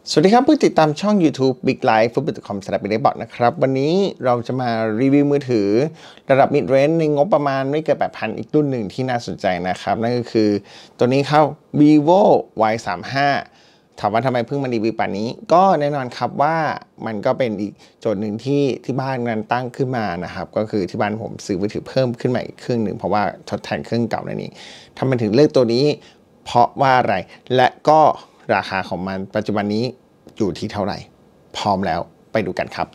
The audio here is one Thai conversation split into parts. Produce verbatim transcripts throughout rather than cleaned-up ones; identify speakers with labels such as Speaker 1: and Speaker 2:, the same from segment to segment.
Speaker 1: สวัสดีครับผู้ติดตามช่อง YouTube Big Life ฟุตบอล ดอท คอม สำหรับ Big Box นะครับวันนี้เราจะมารีวิวมือถือระดับ Mid Range ในงบประมาณไม่เกิน แปดพัน อีกรุ่นหนึ่งที่น่าสนใจนะครับนั่นก็คือตัวนี้ครับ Vivo วาย สามสิบห้า ถามว่าทำไมเพิ่งมารีวิวป่านนี้ก็แน่นอนครับว่ามันก็เป็นอีกโจทย์หนึ่งที่ที่บ้านนั้นตั้งขึ้นมานะครับก็คือที่บ้านผมซื้อมือถือเพิ่มขึ้นมาอีกเครื่องหนึ่งเพราะว่าทดแทนเครื่องเก่านั่นเองทำไมถึงเลือกตัวนี้เพราะว่าอะไรและก็ราคาของมันปัจจุบันนี้อยู่ที่เท่าไหร่พร้อมแล้วไปดูกันครับ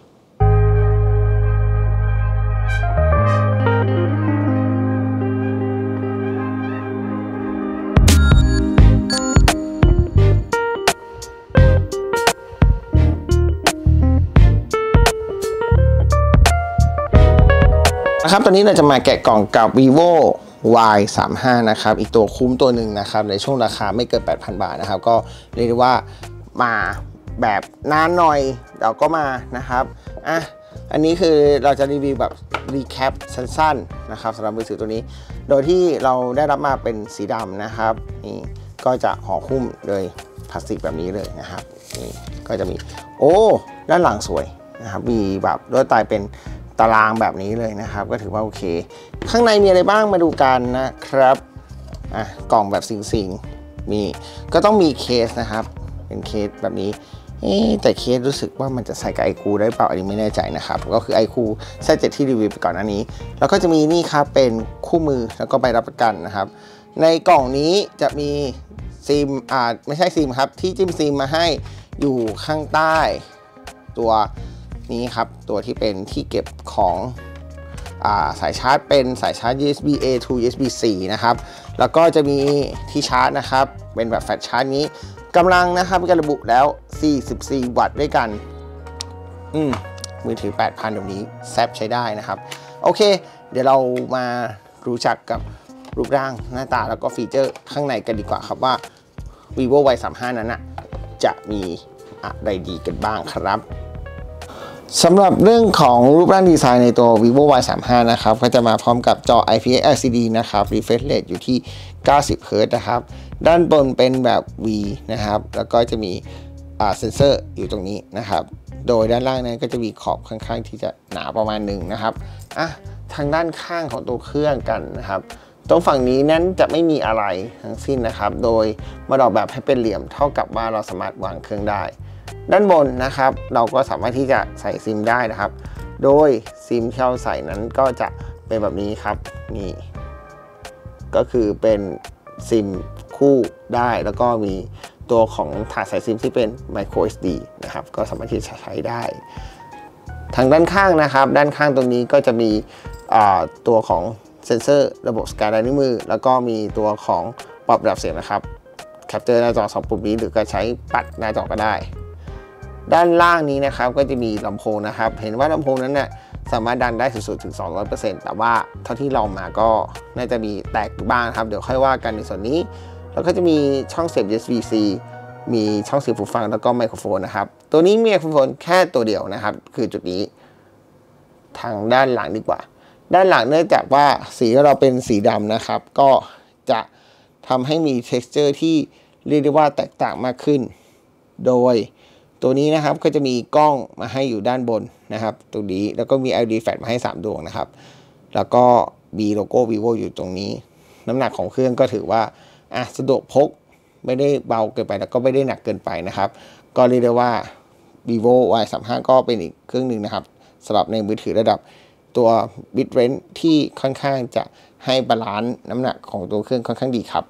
Speaker 1: นะครับตอนนี้เราจะมาแกะกล่องกับ Vivo วาย สามสิบห้า นะครับอีกตัวคุ้มตัวหนึ่งนะครับในช่วงราคาไม่เกิน แปดพัน บาทนะครับก็เรียกได้ว่ามาแบบนานหน่อยเราก็มานะครับอ่ะอันนี้คือเราจะรีวิวแบบรีแคปสั้นๆนะครับสำหรับมือถือตัวนี้โดยที่เราได้รับมาเป็นสีดำนะครับนี่ก็จะห่อหุ้มโดยพลาสติกแบบนี้เลยนะครับนี่ก็จะมีโอ้ด้านหลังสวยนะครับมีแบบลวดลายเป็นตารางแบบนี้เลยนะครับก็ถือว่าโอเคข้างในมีอะไรบ้างมาดูกันนะครับอ่ะกล่องแบบสิงๆมีก็ต้องมีเคสนะครับเป็นเคสแบบนี้แต่เคสรู้สึกว่ามันจะใส่กับไอคูได้เปล่าอันนี้ไม่แน่ใจนะครับก็คือไอคูแซดเจ็ดที่รีวิวไปก่อนหน้านี้แล้วก็จะมีนี่ครับเป็นคู่มือแล้วก็ใบรับประกันนะครับในกล่องนี้จะมีซิมอ่าไม่ใช่ซิมครับที่จิ้มซิมมาให้อยู่ข้างใต้ตัวนี้ครับตัวที่เป็นที่เก็บของอ่าสายชาร์จเป็นสายชาร์จ ยู เอส บี เอ ทู ยู เอส บี ซี นะครับแล้วก็จะมีที่ชาร์จนะครับเป็นแบบแฟลชชาร์จนี้กำลังนะครับมีการระบุแล้วสี่สิบสี่วัตต์ด้วยกันอืมมือถือ แปดพัน แบบนี้แซ่บใช้ได้นะครับโอเคเดี๋ยวเรามารู้จักกับรูปร่างหน้าตาแล้วก็ฟีเจอร์ข้างในกันดีกว่าครับว่า Vivo วาย สามสิบห้า นั้นนะจะมีอะไรดีกันบ้างครับสำหรับเรื่องของรูปร่างดีไซน์ในตัว Vivo วาย สามสิบห้า นะครับก็จะมาพร้อมกับจอ ไอ พี เอส แอล ซี ดี นะครับ Refresh Rate อยู่ที่ เก้าสิบ เฮิร์ตซ์ นะครับด้านบนเป็นแบบ V นะครับแล้วก็จะมีเซนเซอร์อยู่ตรงนี้นะครับโดยด้านล่างนั้นก็จะมีขอบค่อนข้างที่จะหนาประมาณหนึ่งนะครับอ่ะทางด้านข้างของตัวเครื่องกันนะครับตรงฝั่งนี้นั้นจะไม่มีอะไรทั้งสิ้นนะครับโดยมาออกแบบให้เป็นเหลี่ยมเท่ากับว่าเราสามารถวางเครื่องได้ด้านบนนะครับเราก็สามารถที่จะใส่ซิมได้นะครับโดยซิมที่เราใส่นั้นก็จะเป็นแบบนี้ครับนี่ก็คือเป็นซิมคู่ได้แล้วก็มีตัวของถาดใส่ซิมที่เป็น micro เอส ดี นะครับก็สามารถที่จะใช้ได้ทางด้านข้างนะครับด้านข้างตรงนี้ก็จะมีตัวของเซ็นเซอร์ระบบสแกนลายนิ้วมือแล้วก็มีตัวของปรับระดับเสียงนะครับแคปเจอร์หน้าจอสองปุ่มนี้หรือก็ใช้ปัดหน้าจอก็ได้ด้านล่างนี้นะครับก็จะมีลำโพงนะครับเห็นว่าลำโพงนั้นเนี่ยสามารถดังได้สุดๆถึง สองร้อยเปอร์เซ็นต์ แต่ว่าเท่าที่ลองมาก็น่าจะมีแตกบ้างครับเดี๋ยวค่อยว่ากันในส่วนนี้แล้วก็จะมีช่องเสียบ ยู เอส บี ซี มีช่องเสียบหูฟังแล้วก็ไมโครโฟนนะครับตัวนี้มีไมโครโฟนแค่ตัวเดียวนะครับคือจุดนี้ทางด้านหลังดีกว่าด้านหลังเนื่องจากว่าสีเราเป็นสีดำนะครับก็จะทำให้มี texture ที่เรียกได้ว่าแตกต่างมากขึ้นโดยตัวนี้นะครับก็จะมีกล้องมาให้อยู่ด้านบนนะครับตรงนี้แล้วก็มี แอล อี ดี แฟลชมาให้สามดวงนะครับแล้วก็มีโลโก้ Vivo อยู่ตรงนี้น้ำหนักของเครื่องก็ถือว่าอ่ะสะดวกพกไม่ได้เบาเกินไปแล้วก็ไม่ได้หนักเกินไปนะครับก็เรียกได้ว่า Vivo วาย สามสิบห้า ก็เป็นอีกเครื่องหนึ่งนะครับสำหรับในมือถือระดับตัว Mid Range ที่ค่อนข้างจะให้บาลานซ์น้ำหนักของตัวเครื่องค่อนข้างดีครับ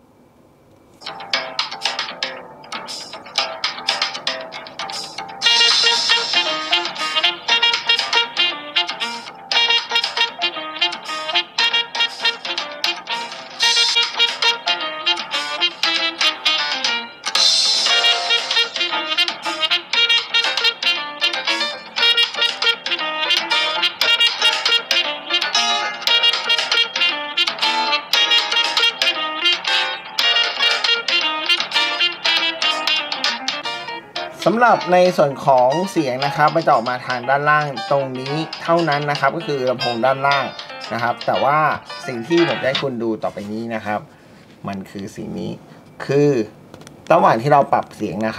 Speaker 1: สำหรับในส่วนของเสียงนะครับมันจะออกมาทางด้านล่างตรงนี้เท่านั้นนะครับก็คือลำโพงด้านล่างนะครับแต่ว่าสิ่งที่ผมจะให้คุณดูต่อไปนี้นะครับมันคือสิ่งนี้คือระหว่างที่เราปรับเสียงนะครับ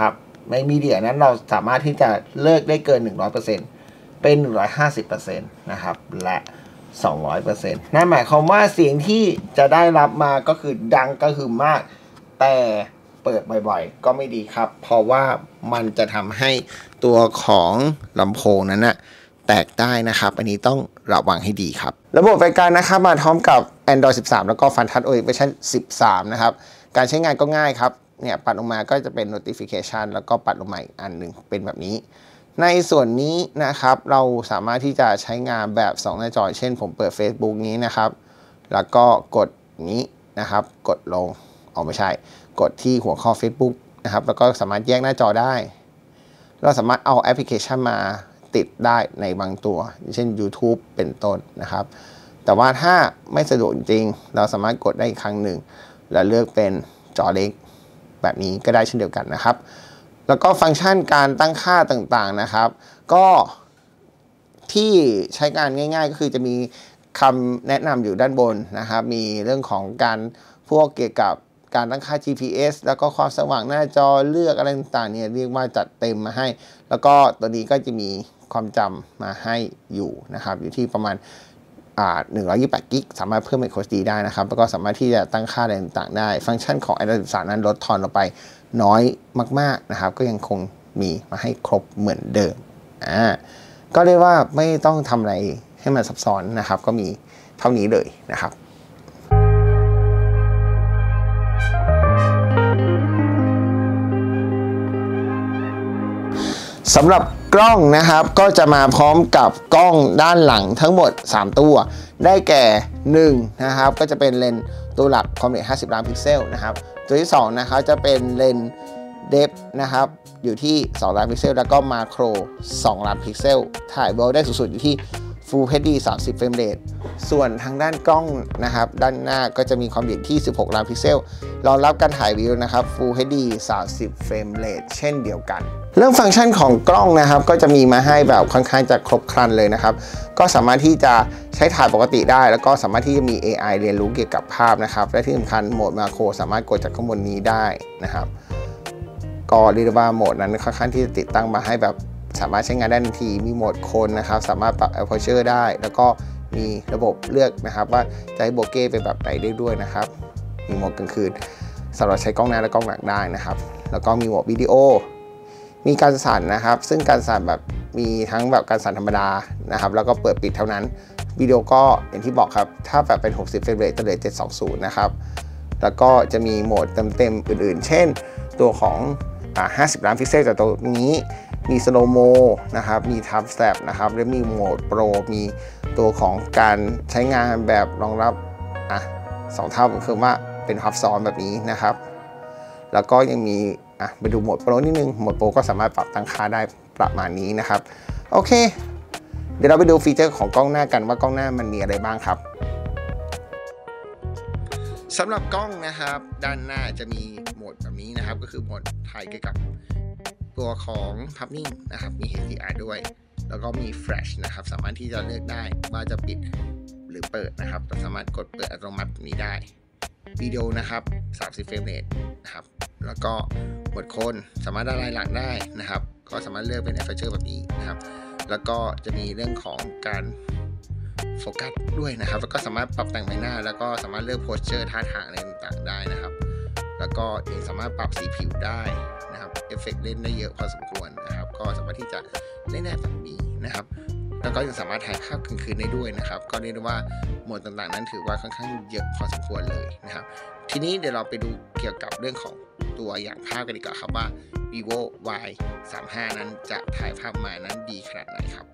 Speaker 1: ในมีเดียนั้นเราสามารถที่จะเลิกได้เกิน หนึ่งร้อยเปอร์เซ็นต์ เป็น หนึ่งร้อยห้าสิบเปอร์เซ็นต์ นะครับและ สองร้อยเปอร์เซ็นต์ นั่นหมายความว่าเสียงที่จะได้รับมาก็คือดังก็คือมากแต่เปิดบ่อยๆก็ไม่ดีครับเพราะว่ามันจะทำให้ตัวของลำโพงนั้นนะแตกได้นะครับอันนี้ต้องระวังให้ดีครับระบบบริการนะครับมาพร้อมกับ Android สิบสาม แล้วก็ Funtouch โอ เอส เวอร์ชันสิบสามนะครับการใช้งานก็ง่ายครับเนี่ยปัดลงมาก็จะเป็น notification แล้วก็ปัดลงมาอีกอันหนึ่งเป็นแบบนี้ในส่วนนี้นะครับเราสามารถที่จะใช้งานแบบสองหน้าจอเช่นผมเปิด Facebook นี้นะครับแล้วก็กดนี้นะครับกดลงอ๋อไม่ใช่กดที่หัวข้อ Facebook นะครับแล้วก็สามารถแยกหน้าจอได้เราสามารถเอาแอปพลิเคชันมาติดได้ในบางตัวเช่น YouTube เป็นต้นนะครับแต่ว่าถ้าไม่สะดวกจริงเราสามารถกดได้อีกครั้งหนึ่งแล้วเลือกเป็นจอเล็กแบบนี้ก็ได้เช่นเดียวกันนะครับแล้วก็ฟังก์ชันการตั้งค่าต่างๆนะครับก็ที่ใช้งานง่ายๆก็คือจะมีคำแนะนำอยู่ด้านบนนะครับมีเรื่องของการพวกเกี่ยวกับการตั้งค่า จี พี เอส แล้วก็ความสว่างหน้าจอเลือกอะไรต่างๆเนี่ยเรียกว่าจัดเต็มมาให้แล้วก็ตัวนี้ก็จะมีความจำมาให้อยู่นะครับอยู่ที่ประมาณอ่าหนึ่งร้อยยี่สิบแปดกิกสามารถเพิ่ม microSD ได้นะครับแล้วก็สามารถที่จะตั้งค่าอะไรต่างๆได้ฟังก์ชันของ Android สิบสาม นั้นลดทอนลงไปน้อยมากๆนะครับก็ยังคงมีมาให้ครบเหมือนเดิมอ่าก็เรียกว่าไม่ต้องทำอะไรให้มันซับซ้อนนะครับก็มีเท่านี้เลยนะครับสำหรับกล้องนะครับก็จะมาพร้อมกับกล้องด้านหลังทั้งหมดสามตัวได้แก่หนึ่งนะครับก็จะเป็นเลนส์ตัวหลักความละเอียดห้าสิบล้านพิกเซลนะครับตัวที่สองนะครับจะเป็นเลนส์เดฟนะครับอยู่ที่สองล้านพิกเซลแล้วก็มาโครสองล้านพิกเซลถ่ายวิดีโอได้สูงสุดอยู่ที่ Full เอช ดี สามสิบเฟรมเรทส่วนทางด้านกล้องนะครับด้านหน้าก็จะมีความละเอียดที่สิบหกล้านพิกเซลรองรับการถ่ายวิดีโอนะครับ Full เอช ดี สามสิบเฟรมเรทเช่นเดียวกันเรื่องฟังก์ชันของกล้องนะครับก็จะมีมาให้แบบค่อนข้างจะครบครันเลยนะครับก็สามารถที่จะใช้ถ่ายปกติได้แล้วก็สามารถที่จะมี เอ ไอ เรียนรู้เกี่ยวกับภาพนะครับและที่สำคัญโหมดมาโครสามารถกดจากข้างบนนี้ได้นะครับก็เรียกว่าโหมดนั้นค่อนข้างที่จะติดตั้งมาให้แบบสามารถใช้งานได้ทันทีมีโหมดคนนะครับสามารถปรับ aperture ได้แล้วก็มีระบบเลือกนะครับว่าจะให้โบเก้เป็นแบบไหนได้ด้วยนะครับมีโหมดกลางคืนสำหรับใช้กล้องหน้าและกล้องหลังได้นะครับแล้วก็มีโหมดวิดีโอมีการสั่นนะครับซึ่งการสั่นแบบมีทั้งแบบการสั่นธรรมดานะครับแล้วก็เปิดปิดเท่านั้นวิดีโอก็อย่างที่บอกครับถ้าแบบเป็นหกสิบเฟรมเรทจะเหลือเจ็ดร้อยยี่สิบนะครับแล้วก็จะมีโหมดเต็มๆอื่นๆเช่นตัวของห้าสิบล้านพิกเซลจากตัวนี้มีสโลโมนะครับมีทับสแตปนะครับและมีโหมดโปรมีตัวของการใช้งานแบบรองรับอ่ะสองเท่าคือว่าเป็นฮับซ้อนแบบนี้นะครับแล้วก็ยังมีอ่ะไปดูโหมดโปรนิดนึงโหมดโปรก็สามารถปรับตั้งค่าได้ประมาณนี้นะครับโอเคเดี๋ยวเราไปดูฟีเจอร์ของกล้องหน้ากันว่ากล้องหน้ามันมีอะไรบ้างครับสำหรับกล้องนะครับด้านหน้าจะมีโหมดแบบนี้นะครับก็คือโหมดถ่ายเกี่ยวกับตัวของภาพนิ่งนะครับมี เอช ดี อาร์ ด้วยแล้วก็มีแฟลชนะครับสามารถที่จะเลือกได้ว่าจะปิดหรือเปิดนะครับเราสามารถกดเปิดอัตโนมัตินี้ได้วิดีโอนะครับสามสิบเฟรมเรทนะครับแล้วก็โหมดโคนสามารถได้ลายหลังได้นะครับก็สามารถเลือกเป็น aperture แบบนี้นะครับแล้วก็จะมีเรื่องของการโฟกัสด้วยนะครับแล้วก็สามารถปรับแต่งใบหน้าแล้วก็สามารถเลือกโพสเจอร์ท่าทางอะไรต่างๆได้นะครับแล้วก็ยังสามารถปรับสีผิวได้นะครับเอฟเฟกต์เล่นได้เยอะพอสมควรนะครับก็สามารถที่จะเล่นได้แบบนี้นะครับแล้วก็ยังสามารถถ่ายภาพกลางคืนได้ด้วยนะครับก็เรียกได้ว่าโหมดต่างๆนั้นถือว่าค่อนข้างเยอะพอสมควรเลยนะครับทีนี้เดี๋ยวเราไปดูเกี่ยวกับเรื่องของตัวอย่างภาพกันดีกว่าครับว่า vivo วาย สามสิบห้า นั้นจะถ่ายภาพมานั้นดีขนาดไหนครับ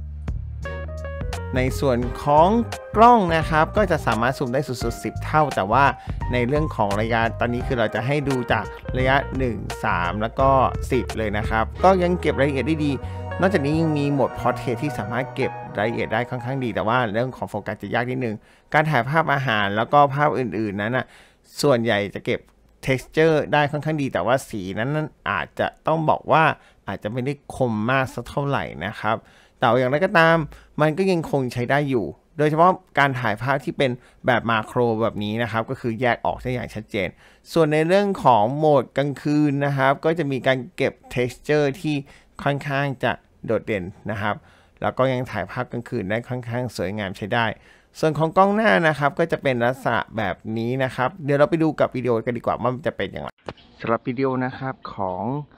Speaker 1: ในส่วนของกล้องนะครับก็จะสามารถซูมได้สุดๆสิบเท่าแต่ว่าในเรื่องของระยะตอนนี้คือเราจะให้ดูจากระยะหนึ่ง สามแล้วก็สิบเลยนะครับก็ยังเก็บรายละเอียดได้ดีนอกจากนี้ยังมีโหมด Portrait ที่สามารถเก็บรายละเอียดได้ค่อนข้างดีแต่ว่าเรื่องของโฟกัสจะยากนิดนึงการถ่ายภาพอาหารแล้วก็ภาพอื่นๆนั้นนะส่วนใหญ่จะเก็บ texture ได้ค่อนข้างดีแต่ว่าสีนั้นอาจจะต้องบอกว่าอาจจะไม่ได้คมมากสักเท่าไหร่นะครับแต่อย่างไรก็ตามมันก็ยังคงใช้ได้อยู่โดยเฉพาะการถ่ายภาพที่เป็นแบบมาโครแบบนี้นะครับก็คือแยกออกได้อย่างชัดเจนส่วนในเรื่องของโหมดกลางคืนนะครับก็จะมีการเก็บ texture ที่ค่อนข้างจะโดดเด่นนะครับแล้วก็ยังถ่ายภาพกลางคืนได้ค่อนข้างสวยงามใช้ได้ส่วนของกล้องหน้านะครับก็จะเป็นลักษณะแบบนี้นะครับเดี๋ยวเราไปดูกับวิดีโอกันดีกว่าว่ามันจะเป็นอย่างไรสำหรับวิดีโอนะครับของ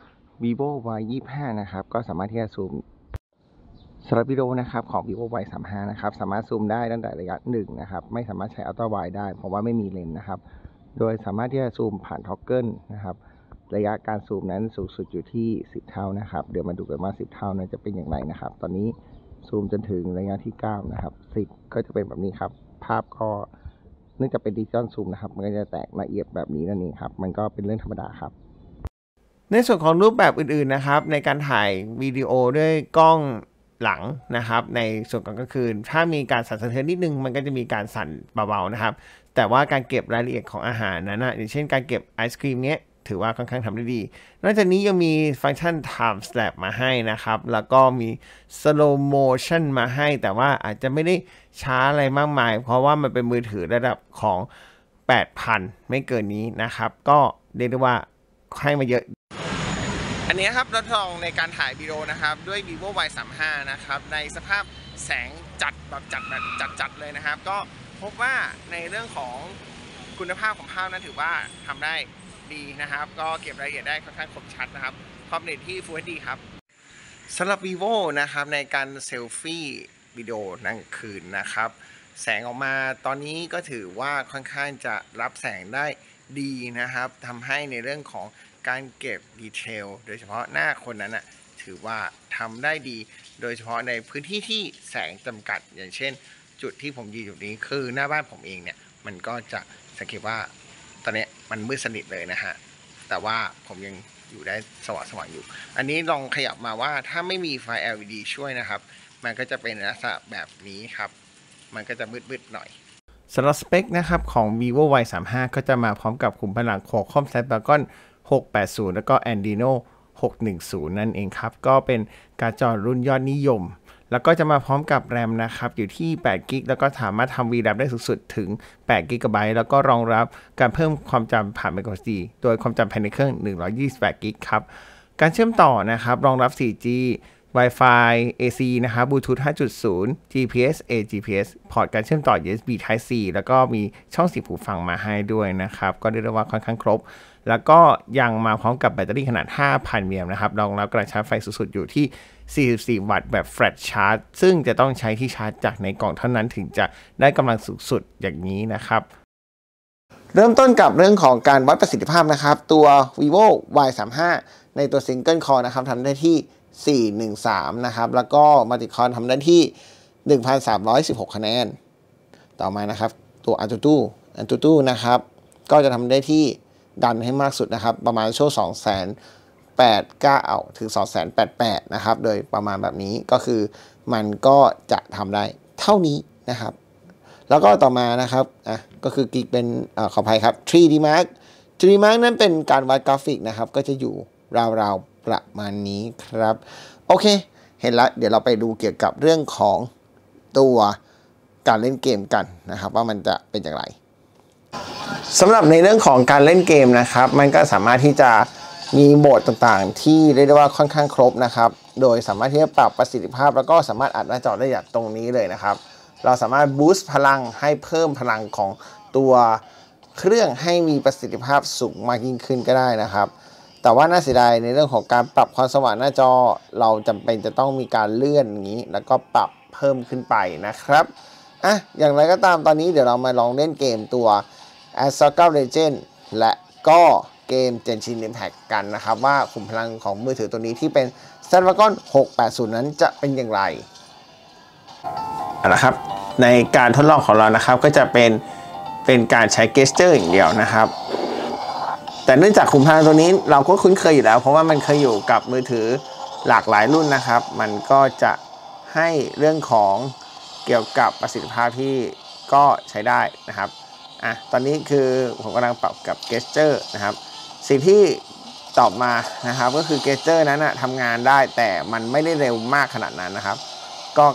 Speaker 1: vivo วาย ยี่สิบห้า นะครับก็สามารถที่จะซูมสำหรับวิดีโอนะครับของ vivo วาย สามสิบห้า นะครับสามารถซูมได้ตั้งแต่ระยะหนึ่งนะครับไม่สามารถใช้ ultra wide ได้เพราะว่าไม่มีเลนส์นะครับโดยสามารถที่จะซูมผ่านท็อกเกิลนะครับระยะการซูมนั้นสูงสุดอยู่ที่สิบเท่านะครับเดี๋ยวมาดูกันว่าสิบเท่านั้นจะเป็นอย่างไรนะครับตอนนี้ซูมจนถึงระยะที่เก้านะครับสิบก็จะเป็นแบบนี้ครับภาพก็เนื่องจากเป็นดิจิตอลซูมนะครับมันก็จะแตกละเอียดแบบนี้นั่นเองครับมันก็เป็นเรื่องธรรมดาครับในส่วนของรูปแบบอื่นๆนะครับในการถ่ายวิดีโอด้วยกล้องหลังนะครับในส่วนกลางคืนถ้ามีการสั่นสะเทือนนิดนึงมันก็จะมีการสั่นเบาๆนะครับแต่ว่าการเก็บรายละเอียดของอาหารนั้นนะอย่างเช่นการเก็บไอศครีมเนี้ยถือว่าค่อนข้างทำได้ดีนอกจากนี้ยังมีฟังก์ชัน time lapse มาให้นะครับแล้วก็มี slow motion มาให้แต่ว่าอาจจะไม่ได้ช้าอะไรมากมายเพราะว่ามันเป็นมือถือระดับของ แปดพัน ไม่เกินนี้นะครับก็เรียกได้ว่าให้มาเยอะอันนี้ครับเราทดลองในการถ่ายวิดีโอนะครับด้วย vivo วาย สามสิบห้า นะครับในสภาพแสงจัดแบบจัดแบบจัดๆเลยนะครับก็พบว่าในเรื่องของคุณภาพของภาพนั้นถือว่าทำได้ดีนะครับก็เก็บรายละเอียดได้ค่อนข้างคมชัดนะครับความละเอียดที่ Full เอช ดี ครับสำหรับ vivo นะครับในการเซลฟี่วิดีโอกลางคืนนะครับแสงออกมาตอนนี้ก็ถือว่าค่อนข้างจะรับแสงได้ดีนะครับทำให้ในเรื่องของการเก็บดีเทลโดยเฉพาะหน้าคนนั้นนะถือว่าทำได้ดีโดยเฉพาะในพื้นที่ที่แสงจำกัดอย่างเช่นจุดที่ผมยืนอยู่นี้คือหน้าบ้านผมเองเนี่ยมันก็จะสังเกตว่าตอนนี้มันมืดสนิทเลยนะฮะแต่ว่าผมยังอยู่ได้สว่างสว่างอยู่อันนี้ลองขยับมาว่าถ้าไม่มีไฟ แอล อี ดี ช่วยนะครับมันก็จะเป็นลักษณะแบบนี้ครับมันก็จะมืดๆหน่อยสำหรับสเปคนะครับของ vivo วาย สามสิบห้า ก็จะมาพร้อมกับขุมพลัง Qualcomm Snapdragon หกแปดศูนย์แล้วก็ Adreno หกหนึ่งศูนย์นั่นเองครับก็เป็นการ์ดจอรุ่นยอดนิยมแล้วก็จะมาพร้อมกับแรมนะครับอยู่ที่แปดกิกแล้วก็สามารถทำ วี แรม ได้สูงสุดถึงแปดกิกะไบต์แล้วก็รองรับการเพิ่มความจำผ่าน microSD โดยความจำภายในเครื่องหนึ่งร้อยยี่สิบแปดกิกครับการเชื่อมต่อนะครับรองรับ โฟร์จี Wi-Fi เอ ซี นะครับ Bluetooth ห้าจุดศูนย์ จี พี เอส เอ จี พี เอส พอร์ตการเชื่อมต่อ ยู เอส บี Type C แล้วก็มีช่องเสียบหูฟังมาให้ด้วยนะครับก็เรียกได้ว่าค่อนข้างครบแล้วก็ยังมาพร้อมกับแบตเตอรี่ขนาด ห้าพัน มิลลิแอมป์นะครับรองรับการชาร์จไฟสูงสุดอยู่ที่สี่สิบสี่วัตต์แบบ Flash Charge ซึ่งจะต้องใช้ที่ชาร์จจากในกล่องเท่านั้นถึงจะได้กำลังสูงสุดอย่างนี้นะครับเริ่มต้นกับเรื่องของการวัดประสิทธิภาพนะครับตัว vivo วาย สามสิบห้า ในตัว Single Core นะครับทำได้ที่สี่ร้อยสิบสามนะครับแล้วก็ Multi Core ทำได้ที่ หนึ่งพันสามร้อยสิบหก คะแนนต่อมานะครับตัว Antutu Antutu นะครับก็จะทำได้ที่ดันให้มากสุดนะครับประมาณช่วงสองแสนแปดเก้าถึงสองแสนแปดแปดนะครับโดยประมาณแบบนี้ก็คือมันก็จะทำได้เท่านี้นะครับแล้วก็ต่อมานะครับอ่ะก็คือกิ๊กเป็นอ่าขออภัยครับ ทรี ดี Mark ทรี ดี Mark นั้นเป็นการวัดกราฟิกนะครับก็จะอยู่ราวๆประมาณนี้ครับโอเคเห็นแล้วเดี๋ยวเราไปดูเกี่ยวกับเรื่องของตัวการเล่นเกมกันนะครับว่ามันจะเป็นอย่างไรสำหรับในเรื่องของการเล่นเกมนะครับมันก็สามารถที่จะมีโหมดต่างๆที่เรียกได้ว่าค่อนข้างครบนะครับโดยสามารถที่จะปรับประสิทธิภาพแล้วก็สามารถอัดหน้าจอได้อย่างตรงนี้เลยนะครับเราสามารถบูสต์พลังให้เพิ่มพลังของตัวเครื่องให้มีประสิทธิภาพสูงมากยิ่งขึ้นก็ได้นะครับแต่ว่าน่าเสียดายในเรื่องของการปรับความสว่างหน้าจอเราจำเป็นจะต้องมีการเลื่อนอย่างนี้แล้วก็ปรับเพิ่มขึ้นไปนะครับอ่ะอย่างไรก็ตามตอนนี้เดี๋ยวเรามาลองล่นเกมตัว Assault Legend และก็เกม Genshin Impact กันนะครับว่าขุมพลังของมือถือตัวนี้ที่เป็น Snapdragon หกแปดศูนย์นั้นจะเป็นอย่างไรเอาละครับในการทดลองของเรานะครับก็จะเป็นเป็นการใช้ gesture อย่างเดียวนะครับแต่เนื่องจากขุมพลังตัวนี้เราก็คุ้นเคยอยู่แล้วเพราะว่ามันเคยอยู่กับมือถือหลากหลายรุ่นนะครับมันก็จะให้เรื่องของเกี่ยวกับประสิทธิภาพที่ก็ใช้ได้นะครับอ่ะตอนนี้คือผมกำลังปรับกับ gesture นะครับสิ่งที่ตอบมานะครับก็คือ gesture นั้นนะทำงานได้แต่มันไม่ได้เร็วมากขนาดนั้นนะครับก็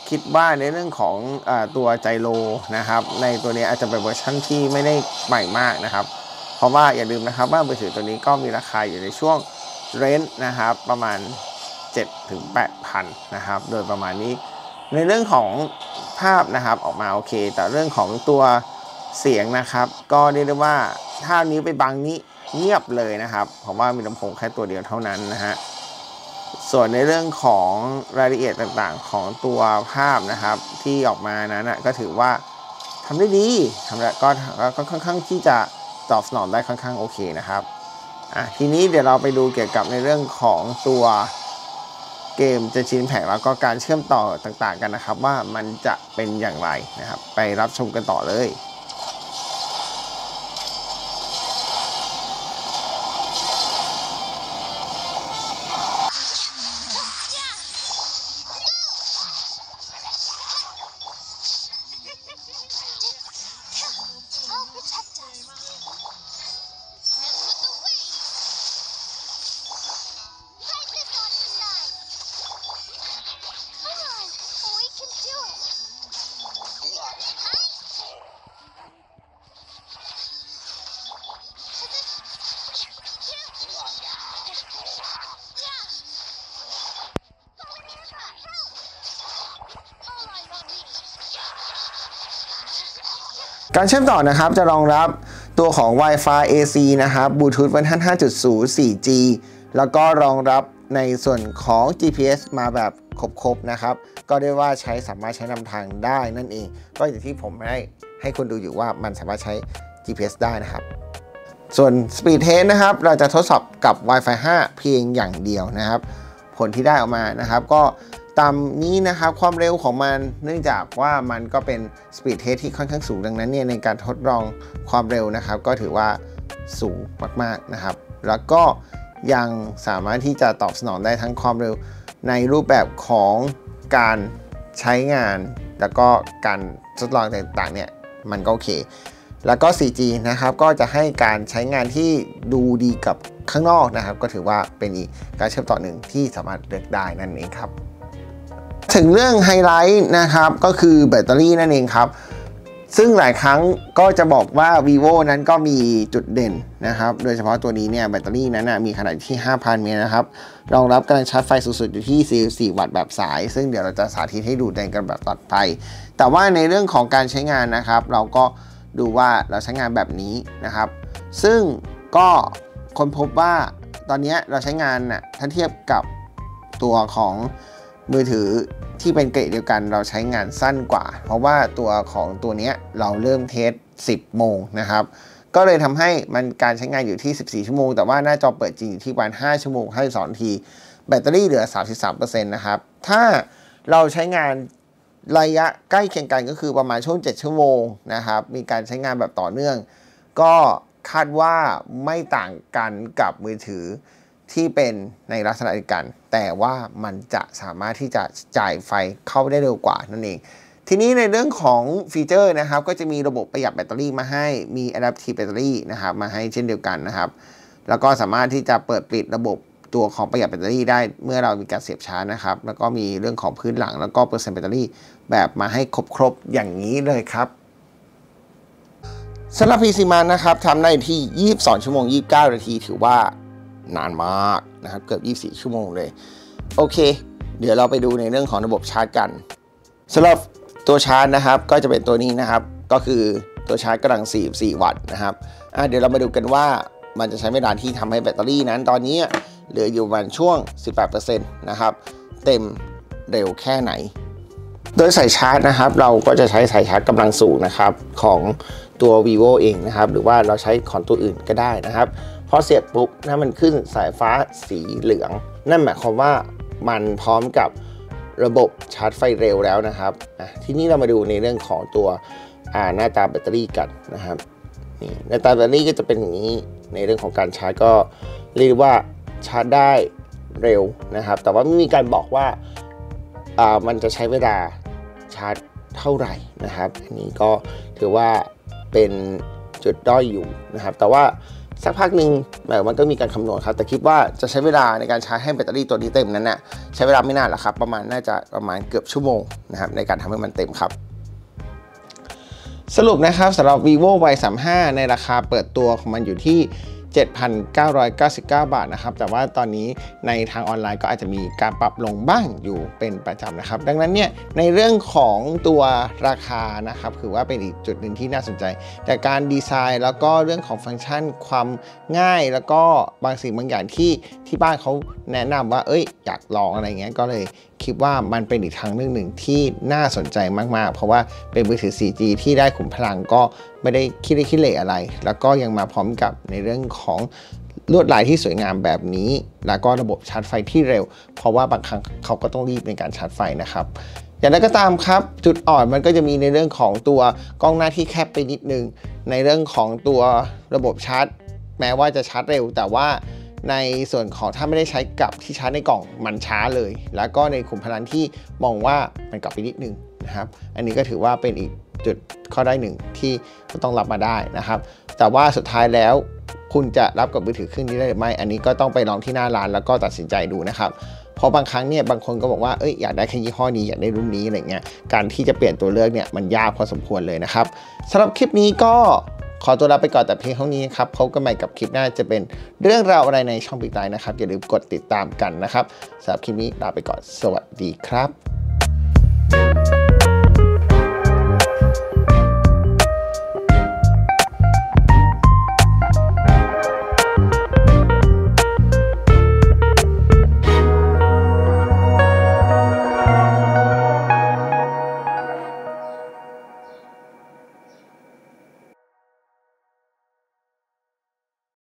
Speaker 1: คิดว่าในเรื่องของอตัวไจโรนะครับในตัวนี้อาจจะเป็นเวอร์ชันที่ไม่ได้ใหม่มากนะครับเพราะว่าอย่าลืมนะครับว่ามือถือตัวนี้ก็มีราคาอยู่ในช่วงเรนจ์นะครับประมาณ เจ็ดถึงแปดพัน นะครับโดยประมาณนี้ในเรื่องของภาพนะครับออกมาโอเคแต่เรื่องของตัวเสียงนะครับก็เรียกได้ว่าถ้านี้ไปบังนี้เงียบเลยนะครับผมว่ามีลำโพงแค่ตัวเดียวเท่านั้นนะฮะส่วนในเรื่องของรายละเอียดต่างๆของตัวภาพนะครับที่ออกมานั้นนะก็ถือว่าทำได้ดีทำแล้วก็ก็ค่อนข้างที่จะตอบสนองได้ค่อนข้างโอเคนะครับอ่ะทีนี้เดี๋ยวเราไปดูเกี่ยวกับในเรื่องของตัวเกมจะชินแผงแล้วก็การเชื่อมต่อต่างๆกันนะครับว่ามันจะเป็นอย่างไรนะครับไปรับชมกันต่อเลยการเชื่อมต่อนะครับจะรองรับตัวของ Wi-Fi เอ ซี นะครับ Bluetooth เวอร์ชัน ห้าจุดศูนย์ โฟร์จี แล้วก็รองรับในส่วนของ จี พี เอส มาแบบครบๆนะครับก็เรียกว่าใช้สามารถใช้นำทางได้นั่นเองก็อย่างที่ผมให้ให้คนดูอยู่ว่ามันสามารถใช้ จี พี เอส ได้นะครับส่วน Speed Test นะครับเราจะทดสอบกับ Wi-Fi ห้าเพียงอย่างเดียวนะครับผลที่ได้ออกมานะครับก็ตามนี้นะครับความเร็วของมันเนื่องจากว่ามันก็เป็น Speed Test ที่ค่อนข้างสูงดังนั้นเนี่ยในการทดลองความเร็วนะครับก็ถือว่าสูงมากๆนะครับแล้วก็ยังสามารถที่จะตอบสนองได้ทั้งความเร็วในรูปแบบของการใช้งานแล้วก็การทดลองต่างๆเนี่ยมันก็โอเคแล้วก็ โฟร์จี นะครับก็จะให้การใช้งานที่ดูดีกับข้างนอกนะครับก็ถือว่าเป็นอีกการเชื่อมต่อหนึ่งที่สามารถเลือกได้นั่นเองครับถึงเรื่องไฮไลท์นะครับก็คือแบตเตอรี่นั่นเองครับซึ่งหลายครั้งก็จะบอกว่า vivo นั้นก็มีจุดเด่นนะครับโดยเฉพาะตัวนี้เนี่ยแบตเตอรี่นั้นนะมีขนาดที่ ห้าพัน เมตรนะครับรองรับการชาร์จไฟสูงสุดอยู่ที่ สี่สิบสี่ วัตต์แบบสายซึ่งเดี๋ยวเราจะสาธิตให้ดูในกันแบบต่อไปแต่ว่าในเรื่องของการใช้งานนะครับเราก็ดูว่าเราใช้งานแบบนี้นะครับซึ่งก็ค้นพบว่าตอนนี้เราใช้งานน่ะถ้าเทียบกับตัวของมือถือที่เป็นเกรดเดียวกันเราใช้งานสั้นกว่าเพราะว่าตัวของตัวนี้เราเริ่มเทสสิบโมงนะครับก็เลยทำให้มันการใช้งานอยู่ที่สิบสี่ชั่วโมงแต่ว่าหน้าจอเปิดจริงอยู่ที่ประมาณห้าชั่วโมงห้าสิบสองนาทีแบตเตอรี่เหลือ สามสิบสามเปอร์เซ็นต์ นะครับถ้าเราใช้งานระยะใกล้เคียงกันก็คือประมาณช่วงเจ็ดชั่วโมงนะครับมีการใช้งานแบบต่อเนื่องก็คาดว่าไม่ต่างกันกับมือถือที่เป็นในลักษณะเดียวกันแต่ว่ามันจะสามารถที่จะจ่ายไฟเข้าได้เร็วกว่านั่นเองทีนี้ในเรื่องของฟีเจอร์นะครับก็จะมีระบบประหยัดแบตเตอรี่มาให้มี Adaptive Battery นะครับมาให้เช่นเดียวกันนะครับแล้วก็สามารถที่จะเปิดปิดระบบตัวของประหยัดแบตเตอรี่ได้เมื่อเรามีการเสียบชาร์จนะครับแล้วก็มีเรื่องของพื้นหลังแล้วก็เปอร์เซ็นต์แบตเตอรี่แบบมาให้ครบๆอย่างนี้เลยครับสำหรับ พี ซี มันนะครับทำได้ที่ยี่สิบสองชั่วโมงยี่สิบเก้านาทีถือว่านานมากนะครับเกือบยี่สิบสี่ชั่วโมงเลยโอเคเดี๋ยวเราไปดูในเรื่องของระบบชาร์จกันสำหรับตัวชาร์จนะครับก็จะเป็นตัวนี้นะครับก็คือตัวชาร์จกำลังสี่สิบสี่วัตต์นะครับอ่ะเดี๋ยวเรามาดูกันว่ามันจะใช้เวลาที่ทำให้แบตเตอรี่นั้นตอนนี้เหลืออยู่ประมาณช่วง สิบแปดเปอร์เซ็นต์ นะครับเต็มเร็วแค่ไหนโดยสายชาร์จนะครับเราก็จะใช้สายชาร์จกำลังสูงนะครับของตัว vivo เองนะครับหรือว่าเราใช้ของตัวอื่นก็ได้นะครับพอเสียบปุ๊บถ้ามันขึ้นสายฟ้าสีเหลืองนั่นหมายความว่ามันพร้อมกับระบบชาร์จไฟเร็วแล้วนะครับทีนี้เรามาดูในเรื่องของตัวหน้าตาแบตเตอรี่กันนะครับนี่หน้าตาแบตเตอรี่ก็จะเป็นอย่างนี้ในเรื่องของการชาร์จก็เรียกว่าชาร์จได้เร็วนะครับแต่ว่าไม่มีการบอกว่ามันจะใช้เวลาชาร์จเท่าไหร่นะครับอันนี้ก็ถือว่าเป็นจุดด้อยอยู่นะครับแต่ว่าสักพักหนึ่งแบบมันก็มีการคำนวณครับแต่คิดว่าจะใช้เวลาในการชาร์จให้แบตเตอรี่ตัวนี้เต็มนั้นน่ะใช้เวลาไม่นานหรอกครับประมาณน่าจะประมาณเกือบชั่วโมงนะครับในการทำให้มันเต็มครับสรุปนะครับสำหรับ vivo วาย สามสิบห้า ในราคาเปิดตัวของมันอยู่ที่ เจ็ดพันเก้าร้อยเก้าสิบเก้า บาทนะครับแต่ว่าตอนนี้ในทางออนไลน์ก็อาจจะมีการปรับลงบ้างอยู่เป็นประจำนะครับดังนั้นเนี่ยในเรื่องของตัวราคานะครับคือว่าเป็นอีกจุดหนึ่งที่น่าสนใจแต่การดีไซน์แล้วก็เรื่องของฟังก์ชันความง่ายแล้วก็บางสิ่งบางอย่างที่ที่บ้านเขาแนะนำว่าเอ้ยอยากลองอะไรเงี้ยก็เลยคิดว่ามันเป็นอีกทางเรื่องหนึ่งที่น่าสนใจมากๆเพราะว่าเป็นมือถือ โฟร์จี ที่ได้ขุมพลังก็ไม่ได้คิดเล็กคิดเหลอะไรแล้วก็ยังมาพร้อมกับในเรื่องของลวดลายที่สวยงามแบบนี้แล้วก็ระบบชาร์จไฟที่เร็วเพราะว่าบางครั้งเขาก็ต้องรีบในการชาร์จไฟนะครับอย่างไรก็ตามครับจุดอ่อนมันก็จะมีในเรื่องของตัวกล้องหน้าที่แคบไปนิดนึงในเรื่องของตัวระบบชาร์จแม้ว่าจะชาร์จเร็วแต่ว่าในส่วนของถ้าไม่ได้ใช้กับที่ชาร์จในกล่องมันช้าเลยแล้วก็ในขุมพลังที่มองว่ามันกลับไปนิดนึงนะครับอันนี้ก็ถือว่าเป็นอีกจุดข้อได้หนึ่งที่ก็ต้องรับมาได้นะครับแต่ว่าสุดท้ายแล้วคุณจะรับกับมือถือเครื่องนี้ได้หรือไม่อันนี้ก็ต้องไปลองที่หน้าร้านแล้วก็ตัดสินใจดูนะครับเพราะบางครั้งเนี่ยบางคนก็บอกว่าเอ้ยอยากได้แค่ยี่ห้อนี้อยากได้รุ่นนี้อะไรเงี้ยการที่จะเปลี่ยนตัวเลือกเนี่ยมันยากพอสมควรเลยนะครับสำหรับคลิปนี้ก็ขอตัวลาไปก่อนแต่เพียงเท่านี้ครับพบกันใหม่กับคลิปหน้าจะเป็นเรื่องราวอะไรในช่องบิ๊กไลน์นะครับอย่าลืมกดติดตามกันนะครับสำหรับคลิปนี้ลาไปก่อนสวัสดีครับ